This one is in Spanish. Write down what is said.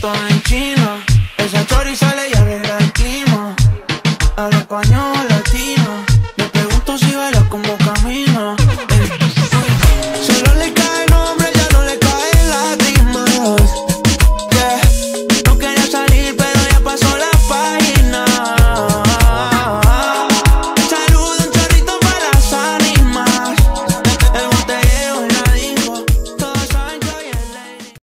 todo en China. Esa chori sale y arregla el clima. Al español latino. Me pregunto si baila como